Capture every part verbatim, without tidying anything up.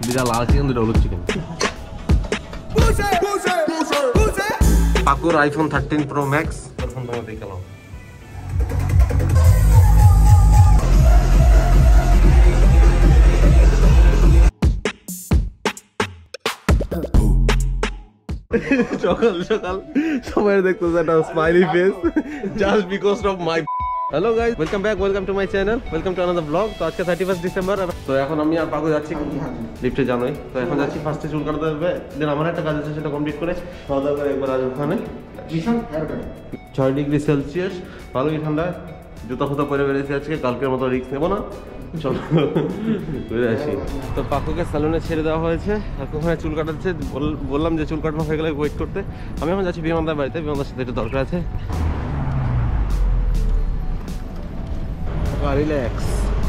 দুটা লাল চিকেন দুটা হলুদ চিকেন। পাকুর iPhone thirteen pro max phone ভালো দেখালাম। সকাল সকাল সবাই দেখতেছে একটা smiley face just because of my. Hello guys, welcome back, welcome to my channel, welcome to another blog. তো আজকে থার্টি ফার্স্ট ডিসেম্বর। তো এখন আমি আর পাকু যাচ্ছি লিফটে, জানোই তো। এখন যাচ্ছি ফার্স্টে চুল কাটাতে হবে, দেন আমার একটা কাজ আছে সেটা কমপ্লিট করে খাওয়া দাওয়া করে একবার আসবো ওখানে। ছয় ডিগ্রি সেলসিয়াস, ভালোই ঠান্ডা। জুতা ফুতা পরে বেরিয়েছি আজকে, কালকের মতো রিস্ক নেবো না, চলো ঘুরে আসি। তো পাকুকে স্যালুনে ছেড়ে দেওয়া হয়েছে, ওখানে চুল কাটাচ্ছে। বললাম যে চুল কাটানো হয়ে গেলে ওয়েট করতে। আমি এখন যাচ্ছি বিমানদার বাড়িতে, বিমানদার সাথে একটু দরকার আছে। রিল্যাক্স।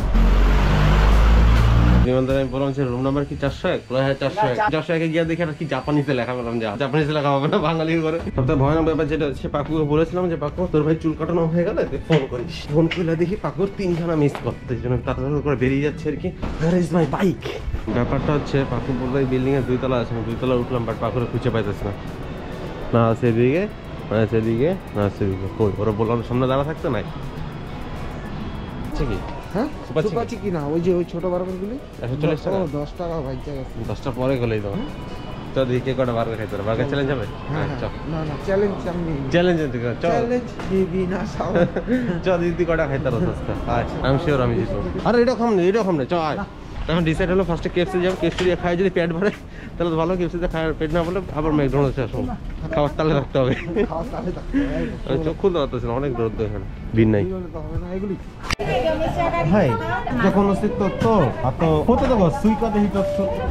বিমানদার আমি বললাম যে রুম নাম্বার কি চারশো এক? হ্যাঁ চারশো এক। চারশো একে গিয়ে দেখে কি জাপানিতে লেখা, বললাম যে জাপানিতে লেখা হবে না, বাঙালি করে। সবথেকে ভয়ানক ব্যাপার যেটা হচ্ছে, পাকুকে বলেছিলাম যে পাকু তোর ভাই চুল কাটানো হয়ে গেলে ফোন করিস। ফোন করলে দেখি পাকুর তিনখানা মিস করতে, এই জন্য তাড়াতাড়ি করে বেরিয়ে যাচ্ছে আর কি। Where is my bike? ব্যাপারটা হচ্ছে পাকু বলতে এই বিল্ডিং এর দুইতলা আছে, দুইতলা উঠলাম, বাট পাকুরে খুঁজে পাইতেছে না। না সেদিকে, না সেদিকে, না সেদিকে। কই ওরা বললাম সামনে দাঁড়া থাকতে নাই কি? হ্যাঁ সুপাচ্ছি কি না, ওই যে ওই ছোট বার্গার গুলি একশো চল্লিশ টাকা, দশ টাকা ভাই। দশটা পরে গেলেই তো। তো দেখি কটা বার্গার খাইতে, বার্গার চ্যালেঞ্জ হবে? হ্যাঁ না না চ্যালেঞ্জ আমি চ্যালেঞ্জ এন্ড চল চ্যালেঞ্জ দিবি না সাও চল দিদি কটা খাইতে রস সস্তা। আচ্ছা আমি শিওর আমি জিতবো। আরে এটা খাম না, এটা খাম না, চল আয়। এখন ডিসাইড হলো ফার্স্টে কেএফসি যাবো, কেএফসি দিয়ে খাই, যদি পেট ভরে তাহলে তো ভালো, কেএফসিতে খাওয়ার পেট না বলে আবার ম্যাকডোনাল্ডসে আসবো, খাওয়ার তালে রাখতে হবে। চোখ খুলতে পারতেছি না, অনেক দূর এখানে ভিড় নাই ভাই। যখন অস্তিত্ব তো তো হতে দেবো সুইকা দেখি তো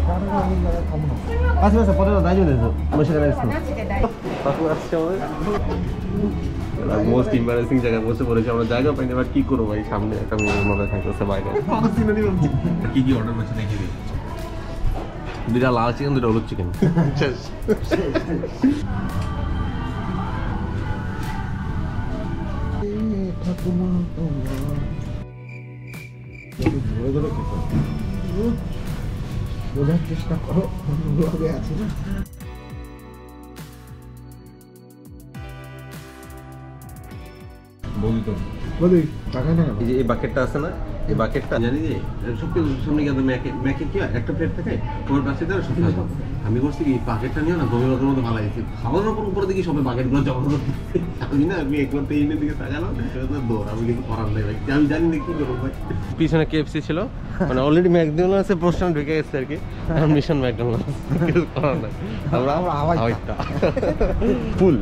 আচ্ছা আচ্ছা পরে দায়িত্ব দিয়েছো বসে গেছো। পাকু আসছে আমাদের মোস্ট ইম্বারেসিং জায়গায় বসে পড়েছি আমরা, জায়গা পাইনি। এবার কি করবো ভাই, সামনে একটা মেয়ের মনে থাকতেছে বাইরে। কি কি অর্ডার করছে দেখি দিই। দুটা লাল চিকেন দুটা হলুদ চিকেন। বোঝার চেষ্টা করো, আছে না বলি তো বলি টাকা না। এই যে এই বাকেটটা আছে না, এই বাকেটটা জানি যে সব কিছু সামনে গিয়ে ম্যাকে ম্যাকে কি একটা প্লেট থাকে ওর পাশে দেওয়ার সব থাকে। আমি করছি কি বাকেটটা নিয়ে না দমে বাকের মতো ভালো লাগছে, খাওয়ানোর পর উপরে দেখি সবাই বাকেটগুলো জমা করতে। আমি না আমি একবার তো এই দিকে তাকালাম, দৌড় আমি কিছু করার নেই ভাই, আমি জানি না কি করবো ভাই। পিছনে কেএফসি ছিল, মানে অলরেডি ম্যাকডোনাল্ডসের পোস্টার ঢুকে গেছে আর কি। এখন মিশন ম্যাকডোনাল্ডস, কিছু করার নাই। আমরা আমরা আওয়াজটা ফুল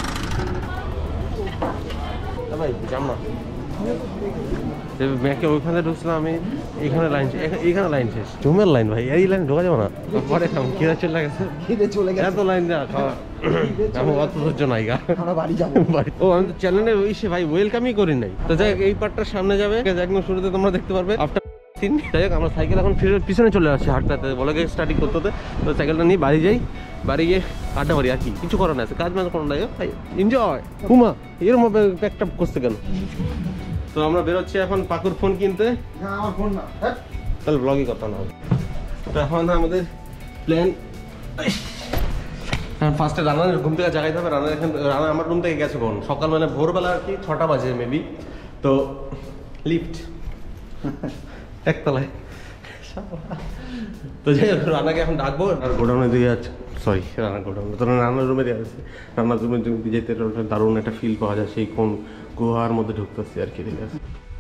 ভাই জাম না। ব্যাকে ওইখানে ঢুকছিলাম আমি, এইখানে লাইন, এইখানে লাইন শেষ, জমের লাইন ভাই, এই লাইন ঢোকা যাবো না। পরে খিদে চলে গেছে, খিদে চলে গেছে, এত লাইন দেওয়া খাওয়া আমি অত ধৈর্য নাই গা, বাড়ি যাবো। ও আমি তো চ্যানেলে ওই সে ভাই ওয়েলকামই করি নাই। তো যাই হোক এই পার্টটার সামনে যাবে, একদম শুরুতে তোমরা দেখতে পারবে আফটার সিন। যাই হোক আমরা সাইকেল এখন ফিরে পিছনে চলে আসছি হাঁটতে, বলে স্টার্টিং করতে হতে। তো সাইকেলটা নিয়ে বাড়ি যাই, বাড়ি গিয়ে আড্ডা মারি আর কি, কিছু করার না আছে, কাজ মাঝে কোনো নাই ভাই, এনজয়। হুমা এরম প্যাকটা করছে কেন? তো আমরা বেরোচ্ছি এখন পাকুর ফোন কিনতে। আমার ফোন না, তাহলে ব্লগই করতে না হবে। তো এখন আমাদের প্ল্যান ফার্স্টে রানার ঘুম থেকে জাগাইতে হবে। রানার এখন রানা আমার রুম থেকে গেছে কোন সকাল, মানে ভোরবেলা আর কি, ছটা বাজে মেবি। তো লিফট একতলায়। তো যাই হোক রানাকে এখন ডাকবো, আর গোডাউনের দিকে যাচ্ছে, সরি রানার গোডাউন, তো রান্নার রুমে দিয়ে আছে। রান্নার রুমে যেতে দারুণ একটা ফিল পাওয়া যায়, সেই কোন গুহার মধ্যে ঢুকতেছি আর কি। ঠিক আছে,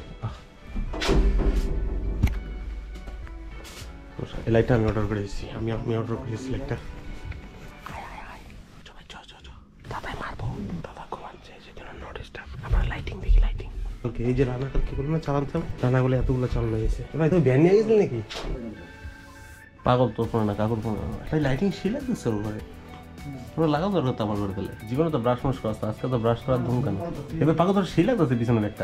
এই লাইটটা আমি অর্ডার করেছি, আমি আমি অর্ডার করেছি লাইটটা। দাদাই মারবো, দাদা ঘুমাচ্ছে, সেজন্য নো ডিস্টার্ব। আমরা লাইটিং দেখি, লাইটিং। ওকে এই যে রান্নাটা কি বলবো না, চালাতাম রান্নাগুলো এতগুলো চালানো গেছে। ভাই তুমি ভ্যান নিয়ে গেছিলি নাকি? পাগল তোর ফোনে না, কাকুর ফোনে ভাই। লাইটিং শিলা দিচ্ছে ওর ঘরে, তোরা লাগাও দরকার তো আমার করে দিলে। জীবনে তো ব্রাশ মাস করতে, আজকে তো ব্রাশ করার ধুম কেন? এবার পাগল তোর শিলা দিচ্ছে পিছনের একটা।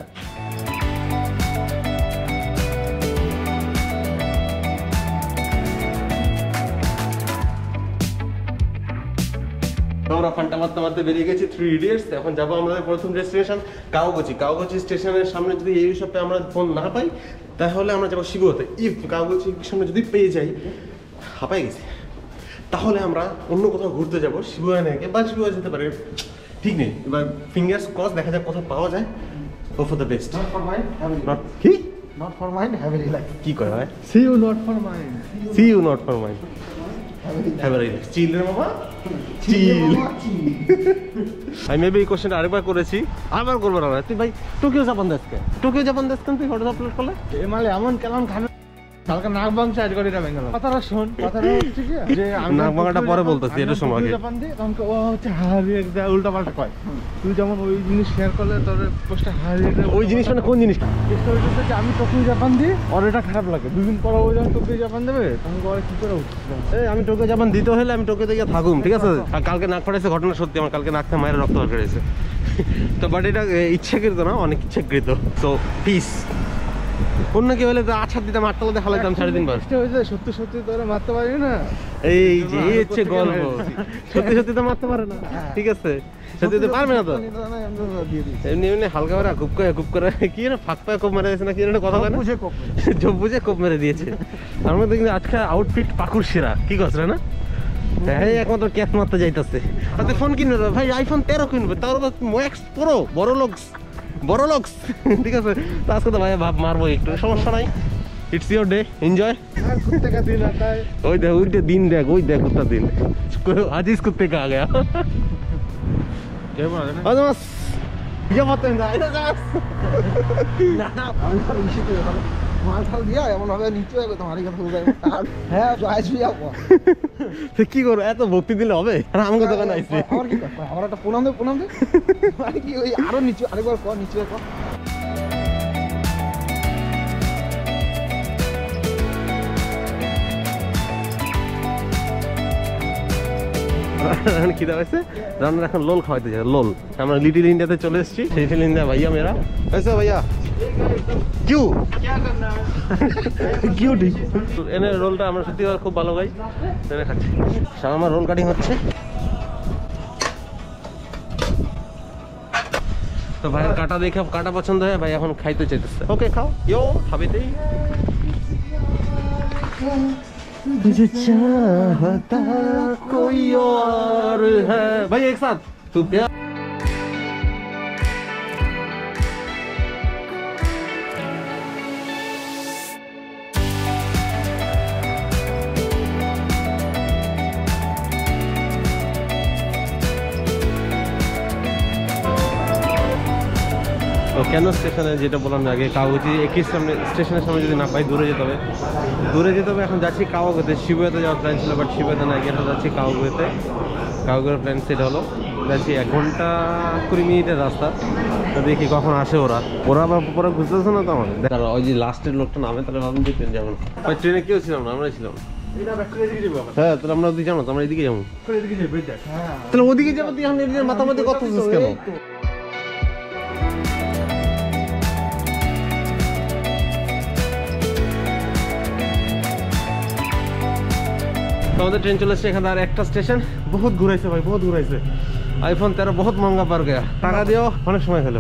আমরা ফান্টা মারতে মারতে বেরিয়ে গেছি থ্রি ইডিয়টস। এখন যাবো আমাদের প্রথম ডেস্টিনেশন কাউগচি। কাউগচি স্টেশনের সামনে যদি এই সপ্তাহে আমরা ফোন না পাই, তাহলে আমরা যাবো শিবুতে। ইফ কাউগচির সামনে যদি পেয়ে যাই, হাঁপাই গেছি। তাহলে আমরা অন্য কোথাও ঘুরতে যাবো, শিবুয়া নাকি বা শিবুয়া যেতে পারে, ঠিক নেই। এবার ফিঙ্গার্স ক্রস, দেখা যাক কোথাও পাওয়া যায়। Go for the best. Not for mine, have a not কি not for mine, have a relax. কি কয় ভাই? See you, not for mine. See you not for mind, have a relax. Chill রে বাবা, চিল। আমি মেবি এই কোশ্চেনটা আরেকবার করেছি, আবার করবো না। তুই ভাই টোকিও জাপান দেশকে, টোকিও জাপান দেশকে তুই ফটো আপলোড করলে এমালে এমন কেমন খাবে কালকে নাক ভাঙছে, আজ গড়িটা ভেঙে গেল। কথাটা শোন, কথাটা হচ্ছে কি যে আমি নাক ভাঙাটা পরে বলতেছি, এটা সময় আগে জাপান দিয়ে তখন ও হচ্ছে হারিয়ে দেয়, উল্টা পাল্টা কয়। তুই যেমন ওই জিনিস শেয়ার করলে তোর পোস্টটা হারিয়ে দেয়। ওই জিনিস মানে কোন জিনিস? স্টোরিটা হচ্ছে আমি টোকিও জাপান দিই, ওর এটা খারাপ লাগে। দুদিন পর ও যখন টোকিও জাপান দেবে তখন ওরা কি করে উঠছে। এই আমি টোকিও জাপান দিতে হলে আমি টোকিওতে গিয়ে থাকুম, ঠিক আছে? আর কালকে নাক ফাটাইছে, ঘটনা সত্যি। আমার কালকে নাক থেকে মায়ের রক্ত বের করেছে। তো বাট এটা ইচ্ছাকৃত না, অনেক ইচ্ছাকৃত। So peace. অন্য কি হলে তো আছাড় দিতাম, আটটা দেখা লাগতাম সাড়ে তিন বার। সত্যি সত্যি তোরা মারতে পারবি না, এই যে এই হচ্ছে গল্প। সত্যি সত্যি তো মারতে পারে না, ঠিক আছে? সত্যি তো পারবে না তো। এমনি এমনি হালকা করে খুব করে খুব করে কি না ফাঁক পায়ে কোপ মেরে দিয়েছে না, কি একটা কথা বলে, জব বুঝে কোপ মেরে দিয়েছে। তার মধ্যে কিন্তু আজকে আউটফিট পাকুর সেরা, কি করছে না? হ্যাঁ, একমাত্র ক্যাচ মারতে যাইতেছে। আচ্ছা ফোন কিনবে ভাই, আইফোন তেরো কিনবে, তার ম্যাক্স প্রো, বড় লোকস বড় লোকস, ঠিক আছে? তো আজকে তো ভাই ভাব মারবো একটু, সমস্যা নাই। It's your day, enjoy. ওই দেখ, ওই দিন দেখ, ওই দেখ কুত্তা দিন, आज इस कुत्ते का आ गया। क्या बोल रहे हैं? आजास ये मत ना ना माल थाल दिया এমন ভাবে নিচে যাবে তোমারই কথা বলবে। হ্যাঁ জয়েস भी आपको তো কি করব, এত ভক্তি দিলে হবে? আর আমাকে দোকানে আইছে, আমার কি কথা, আমার একটা প্রণাম দে, প্রণাম দে। মানে কি ওই আরো নিচে আরেকবার কর, নিচে কর। এখন কি দাঁড়াইছে, রান্নার এখন লোল খাওয়াইতে যায়। লোল আমরা লিটিল ইন্ডিয়াতে চলে এসেছি। লিটিল ইন্ডিয়া ভাইয়া মেরা ऐसा भैया क्यों क्यों এনে রোলটা আমরা সত্যি খুব ভালো খাই, এনে খাচ্ছি। আমার রোল কাটিং হচ্ছে। তো ভাইয়ের কাটা দেখে কাটা পছন্দ হয়, ভাই এখন খাইতে চাইতেছে। ওকে খাও, ইয়ো খাবিতেই। तुझे चाहता कोई और है भाई, एक साथ तू प्यार। তো কেন স্টেশনে, যেটা বললাম আগে, কাগজি একই সামনে স্টেশনের সামনে যদি না পাই, দূরে যেতে হবে। দূরে যেতে হবে। এখন যাচ্ছি কাওয়াগুতে। শিবুয়াতে যাওয়ার প্ল্যান ছিল, বাট শিবুয়াতে না গিয়ে এখন যাচ্ছি কাওয়াগুতে। কাওয়াগুয়ের প্ল্যান সেট হলো। যাচ্ছি এক ঘন্টা কুড়ি মিনিটের রাস্তা। তো দেখি কখন আসে ওরা। ওরা আবার পরে বুঝতেছে না তো আমাদের। তারা ওই যে লাস্টের লোকটা নামে, তাহলে ভাবুন যে ট্রেন যাবো না। ওই ট্রেনে কেউ ছিলাম না, আমরাই ছিলাম। হ্যাঁ, তাহলে আমরা ওদিকে যাবো না, আমরা এদিকে যাবো। তাহলে ওদিকে যাবো, তুই এখন এদিকে মাথামাতি কথা বলছিস কেন? আমাদের ট্রেন চলে এসছে। এখানে আর একটা স্টেশন। বহুত ঘুরাইছে ভাই, বহুত ঘুরাইছে। আইফোন তেরো বহুত মহঙ্গা পার গয়া, টাকা দিয়েও অনেক সময় খেলো।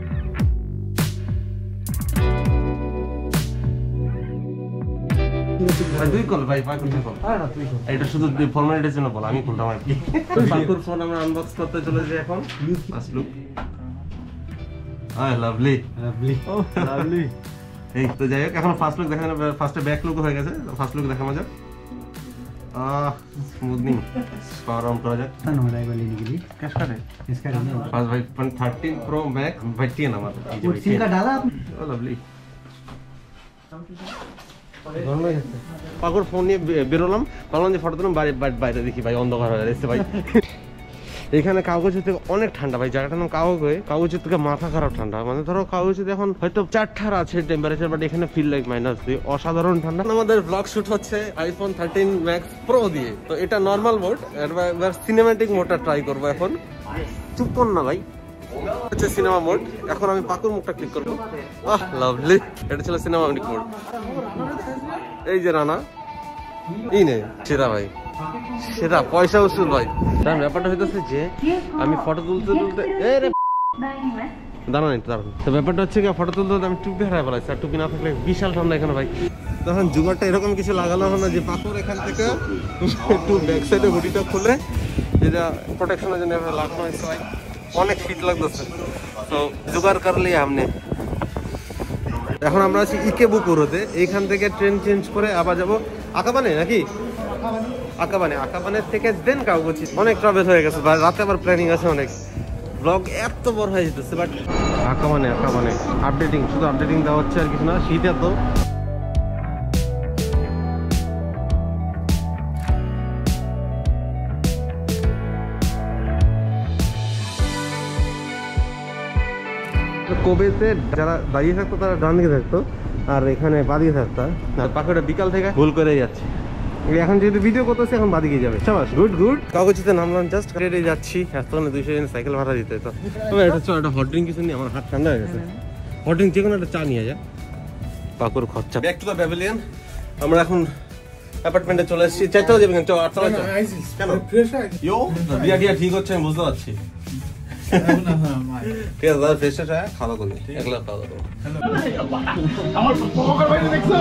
দুই কল ভাই, পাকুর দুই কল। এটা শুধু ফর্মালিটির জন্য বল, আমি খুলতাম আর কি। পাকুর ফোন আমরা আনবক্স করতে চলেছি এখন। আসলুক I lovely lovely oh lovely. এই তো যাই হোক, এখন ফার্স্ট লুক দেখানো, ফার্স্টে ব্যাক লুক হয়ে গেছে। ফার্স্ট লুক দেখানো যাক। आह स्मूथनिंग पावर ऑन करा जाए ना होना वाली निकली कैश करे इसका पास भाई थर्टीन प्रो मैक्स बैठती है ना मतलब वो सिम का डाला ओ लवली पाकुर फोन নিয়ে বেরোলাম, ভাবলাম যে ফটো তুললাম, বাইরে বাইরে দেখি ভাই অন্ধকার হয়ে গেছে ভাই। এখানে কাগজের থেকে অনেক ঠান্ডা ভাই, জায়গাটার নাম কাগজে। কাগজের থেকে মাথা খারাপ ঠান্ডা, মানে ধরো কাগজে এখন হয়তো চারটার আছে টেম্পারেচার, বাট এখানে ফিল লাইক মাইনাস দুই। অসাধারণ ঠান্ডা। আমাদের ব্লগ শুট হচ্ছে আইফোন থার্টিন ম্যাক্স প্রো দিয়ে। তো এটা নর্মাল মোড, এবার সিনেম্যাটিক মোডটা ট্রাই করবো এখন। চুপ কর না ভাই, হচ্ছে সিনেমা মোড। এখন আমি পাকুর মুখটা ক্লিক করবো। আহ লাভলি, এটা ছিল সিনেমাটিক মোড। এই যে রানা এই নে সেরা ভাই, সেরা পয়সা উসুল ভাই। তার ব্যাপারটা হইতেছে যে আমি ফটো তুলতে তুলতে দাঁড়ান একটু দাঁড়ান। তো ব্যাপারটা হচ্ছে কি, ফটো তুলতে তুলতে আমি টুপি হারাই ফেলাইছি। আর টুপি না থাকলে বিশাল ঠান্ডা এখানে ভাই। তখন জুগারটা এরকম কিছু লাগানো হলো যে পাথর এখান থেকে একটু ব্যাক সাইডে হুডিটা খুলে যেটা প্রোটেকশনের জন্য লাগানো হয়েছে ভাই, অনেক শীত লাগতেছে। তো জোগাড় করলে আমনে এখন আমরা আছি ইকেবুকুরোতে, এইখান থেকে ট্রেন চেঞ্জ করে আবার যাবো আকাবানে নাকি আকাবানে, আকাবানের থেকে দেন কাউগোচি। অনেক ট্রাভেল হয়ে গেছে, রাতে আবার প্ল্যানিং আছে অনেক, ব্লগ এত বড় হয়ে যেতেছে। বাট আকাবানে আকাবানে আপডেটিং, শুধু আপডেটিং দেওয়া হচ্ছে আর কিছু না। শীত এত কোবেতে যারা দাঁড়িয়ে থাকতো তারা ডান দিকে থাকতো, আর এখানে বাদিকে থাকতো। আর পাকুড়টা বিকাল থেকে ভুল করে যাচ্ছে। এখন যেহেতু ভিডিও করতেছে এখন বাদিকে যাবে। সবাস গুড গুড কাগজিতে নামলাম, জাস্ট রেডে যাচ্ছি। এতক্ষণে দুইশো জন সাইকেল ভাড়া দিতে হতো। তবে এটা চল, একটা হট ড্রিঙ্ক কিছু নিয়ে, আমার হাত ঠান্ডা হয়ে গেছে। হট ড্রিঙ্ক যে কোনো একটা চা নিয়ে যা, পাকুর খরচা। Back to the pavilion. আমরা এখন অ্যাপার্টমেন্টে চলে এসেছি। চারটাও যাবে কেন? আটটা কেন? ইয়ো বিয়া টিয়া ঠিক হচ্ছে আমি বুঝতে পারছি। ঠিক আছে দাদা, ফ্রেশ হয়ে খাওয়া করি, একলা খাওয়া করবো। আমার প্রভাকর ভাই দেখছো?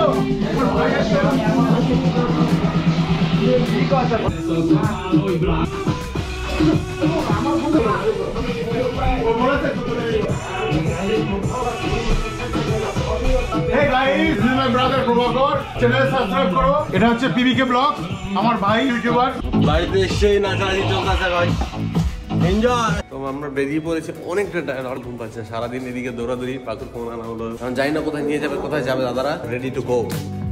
Hey guys, this is my brother Provakar. Channel subscribe করো। এটা হচ্ছে পিবিকে ব্লগ, আমার ভাই ইউটিউবার। বাড়িতে এসেই নাচানাচি চলতেছে ভাই, এনজয়। তো আমরা বেরিয়ে পড়েছি, অনেকটা টায়ার, আর ঘুম পাচ্ছে সারাদিন এদিকে দৌড়াদৌড়ি। পাকুর ফোন আনা হলো, কারণ জানি না কোথায় নিয়ে যাবে, কোথায় যাবে দাদারা। Ready to go.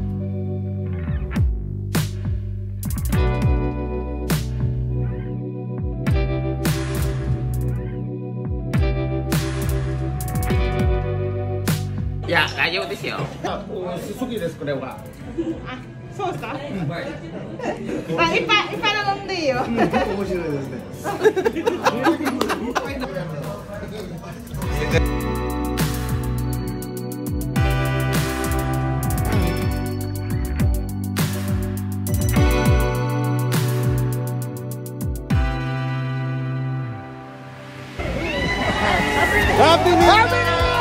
Ya, cayó de cielo. Suzukiですこれは。 あ、そうですか。あ、いっぱいいっぱい飲んでいいよ。 面白いですね。 happy new year.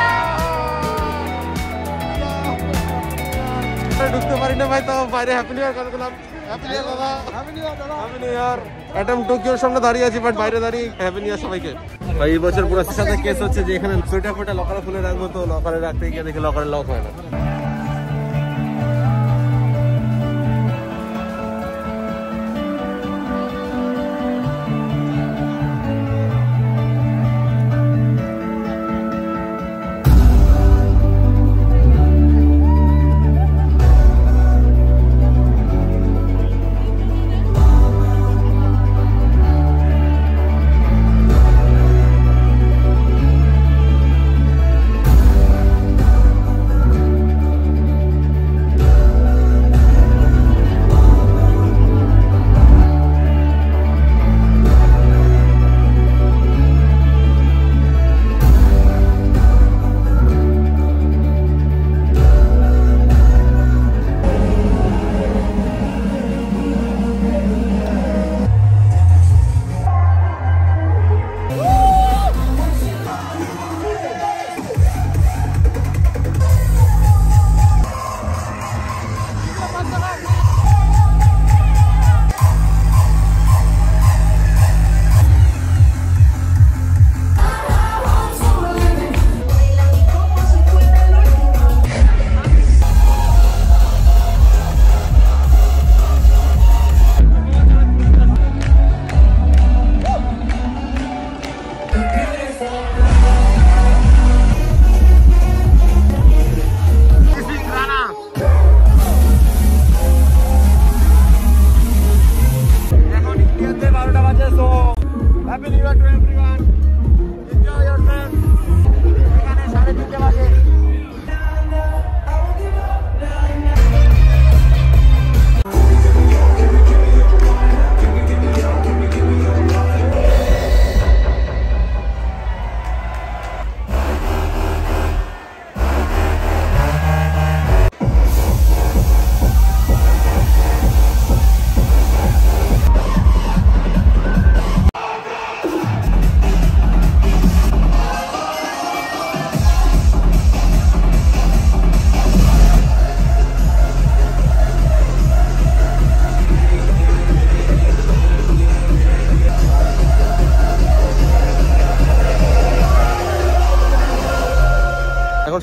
ঢুকতে পারি না ভাই, তো বাইরে হ্যাপি নিউ ইয়ার করে দিলাম। হ্যাপি নিউ ইয়ার দাদা, হ্যাপি নিউ ইয়ার দাদা, হ্যাপি নিউ ইয়ার। অ্যাটম টোকিওর সামনে দাঁড়িয়ে আছি, বাট বাইরে দাঁড়িয়ে হ্যাপি নিউ ইয়ার সবাইকে। ভাই এই বছর পুরো সাথে কেস হচ্ছে যে এখানে সোয়েটার ফোটা লকারে খুলে রাখবো, তো লকারে রাখতে গিয়ে দেখি লকারে লক হয় না।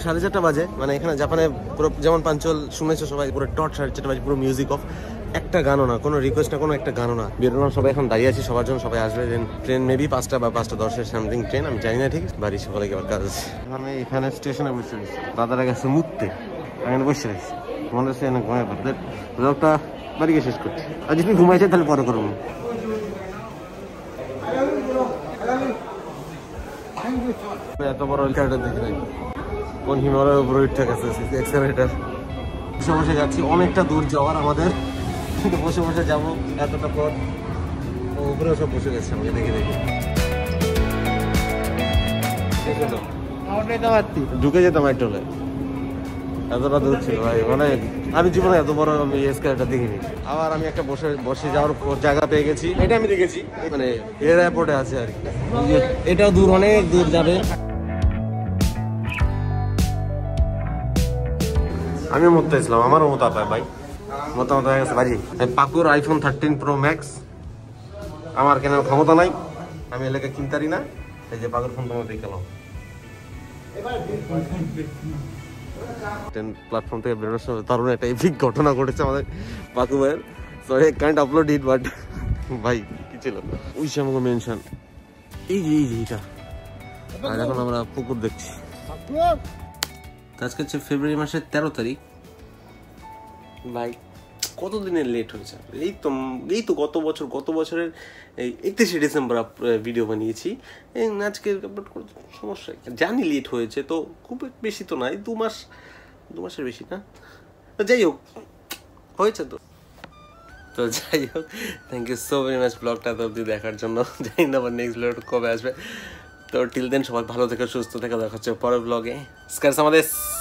সাড়ে চারটা বাজে, মানে এখানে জাপানে পুরো যেমন পাঞ্চল শুনেছো সবাই, পুরো ডট সাড়ে চারটা বাজে, পুরো মিউজিক অফ, একটা গানও না, কোনো রিকোয়েস্ট না, কোনো একটা গানও না। বেরোলাম, সবাই এখন দাঁড়িয়ে আছি, সবার জন্য সবাই আসবে। দেন ট্রেন মেবি পাঁচটা বা পাঁচটা দশের সামথিং ট্রেন, আমি জানি না ঠিক। বাড়ি সকালে গেবার কাজ আছে। আমি এখানে স্টেশনে বসে রয়েছি, দাদারা গেছে মুততে, এখানে বসে রয়েছি, মনে হচ্ছে এনে ঘুমাই পারবে। ব্লগটা বাড়ি গিয়ে শেষ করছি, আর যদি ঘুমাইছে তাহলে পরে করবো। এত বড় ক্যারেক্টার দেখি নাই, কোন হিমালয়ের উপরে উঠে গেছে এক্সেলারেটর। বসে বসে যাচ্ছি, অনেকটা দূর যাওয়ার আমাদের, কিন্তু বসে বসে যাবো এতটা পর। উপরেও সব বসে গেছে, আমাকে দেখে দেখে ঢুকে যেতাম একটলে, এতটা দূর ছিল ভাই। মানে আমি জীবনে এত বড় আমি এক্সেলারেটর দেখিনি। আবার আমি একটা বসে বসে যাওয়ার জায়গা পেয়ে গেছি, এটা আমি দেখেছি, মানে এর এয়ারপোর্টে আছে আর কি। এটাও দূর, অনেক দূর যাবে। আমিও মতো ইসলাম, আমারও মতো পায় ভাই, মতামত হয়ে গেছে ভাই। পাকুর আইফোন থার্টিন প্রো ম্যাক্স আমার কেনার ক্ষমতা নাই, আমি এলাকা কিনতারি না। এই যে পাকুর ফোন তোমার দেখালাম, ট্রেন প্ল্যাটফর্ম থেকে বেরোনোর সময় দারুণ একটা এপিক ঘটনা ঘটেছে আমাদের পাকু ভাইয়ের। Sorry I can't upload it, but ভাই কি ছিল ওই সে আমাকে মেনশন। এই যে এই যে এটা, আর এখন আমরা পুকুর দেখছি। আজকে হচ্ছে ফেব্রুয়ারি মাসের তেরো তারিখ ভাই, কতদিনের লেট হয়েছে। এই তো এই তো গত বছর গত বছরের এই একত্রিশে ডিসেম্বর ভিডিও বানিয়েছি, এই আজকে আপলোড করে সমস্যা। জানি লেট হয়েছে, তো খুব বেশি তো নয়, দু মাস দু মাসের বেশি না, যাই হোক হয়েছে তো। তো যাই হোক, thank you so very much ব্লগটা তো অবধি দেখার জন্য। জানি না আবার নেক্সট ব্লগ কবে আসবে। তো টিল দেন সবাই ভালো থেকে সুস্থ থেকে দেখা হচ্ছে পরের ব্লগে। স্কার্স আমাদের।